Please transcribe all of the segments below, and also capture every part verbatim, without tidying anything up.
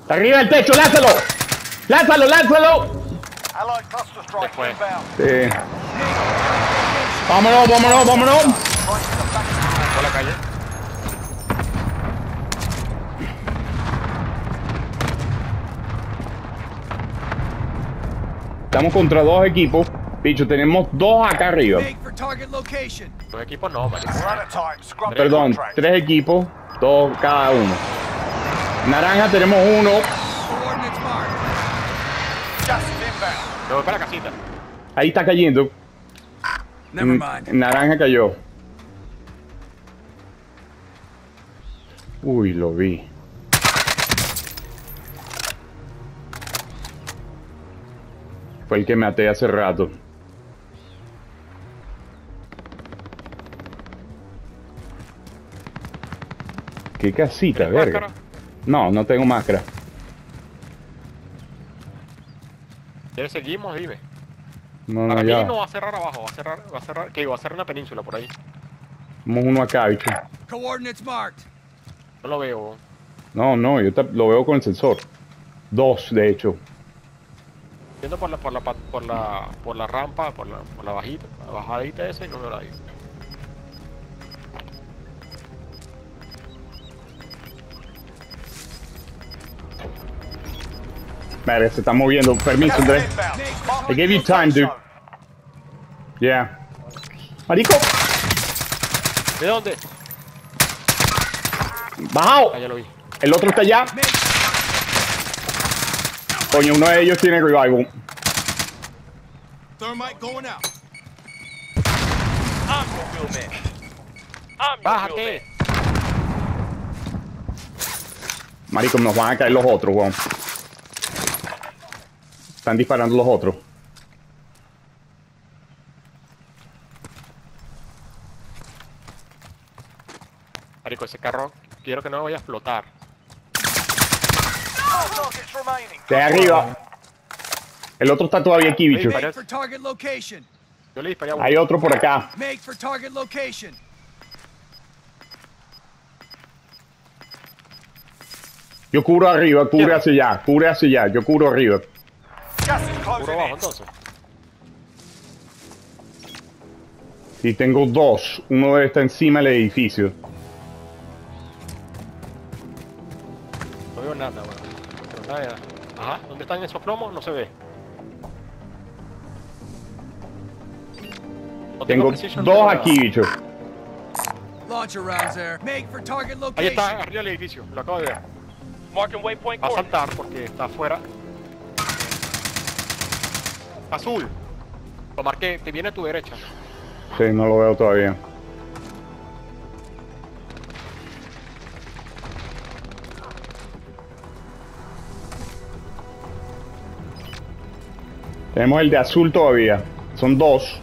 Arriba del techo, lánzalo. Lánzalo, lánzalo. Después. Sí. Vámonos, vámonos, vámonos. Por la calle. Estamos contra dos equipos. Bicho, tenemos dos acá arriba. Los equipos no, marico. Perdón, tres equipos, dos cada uno. Naranja tenemos uno. Me voy para la casita. Ahí está cayendo. Never mind. Naranja cayó. Uy, lo vi. Fue el que maté hace rato. Qué casita, verga. Máscara. No, no tengo máscara. ¿Quieres seguimos? Dime. No, no, Para mí ya. no va a cerrar abajo, va a cerrar, va a cerrar, que va a cerrar una península por ahí. Tenemos uno acá, bicho. Coordinates marked. No lo veo. No, no, yo te- lo veo con el sensor. Dos, de hecho. Yendo por la, por la, pa- por la, por la rampa, por la, por la bajita, la bajadita esa y no veo nadie. Vale, se está moviendo. Permiso, Andrés. I gave you time, dude. Yeah. Marico, ¿De dónde? bajado. Ah, ya lo vi. El otro está allá. Coño, uno de ellos tiene revival. Thermite going out. I'm your real man. I'm your real Bájate. Marico, nos van a caer los otros, weón. Están disparando los otros. Marico, ese carro quiero que no vaya a explotar. De arriba. El otro está todavía aquí, bicho. Ey, Make for target location. Yo le disparé a uno. Hay otro por acá. Make for target location. Yo cubro arriba, cubre ¿Qué? hacia allá, cubre hacia allá. Yo cubro arriba. Puro abajo entonces. Y tengo dos. Uno está encima del edificio. No veo nada, weón. Pero nada. Ajá, ¿dónde están esos plomos? No se ve. No Tengo precision, dos no veo aquí, nada. bicho. Launcher rounds there. Make for target Ahí location. está, arriba del edificio, lo acabo de ver. Marking waypoint Va a coordinates. saltar porque está afuera. Azul. Lo marqué, te viene a tu derecha. Sí, no lo veo todavía. Tenemos el de azul todavía. Son dos.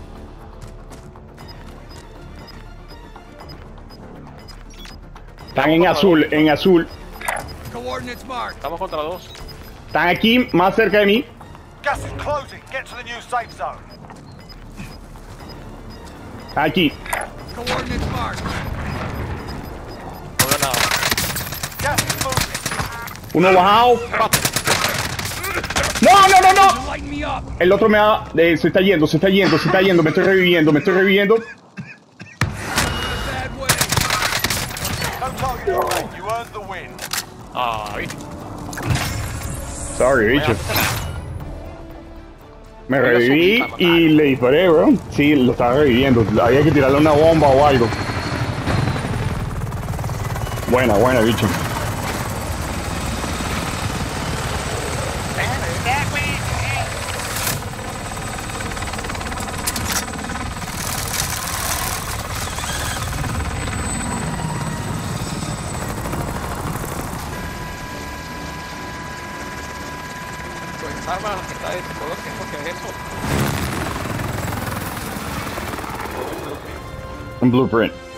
Están en azul, en azul. Coordinates marked. Estamos contra dos. Están aquí, más cerca de mí. Gas is closing. Get to the new safe zone. Aquí. Coordinates marked. No veo nada. Gas is moving. Uno bajado. No, no, no, no. Light me up. El otro me ha... eh, se está yendo, se está yendo, se está yendo. Me estoy reviviendo, me estoy reviviendo. Bad way. No target remain. You earned the win. Ay, Sorry, bicho. Me Voy a reviví subir para y le disparé, bro. Sí, lo estaba reviviendo. Había que tirarle una bomba o algo. Buena, buena, bicho. pues esa arma que está de ese color, ¿qué es lo que es eso? Un blueprint.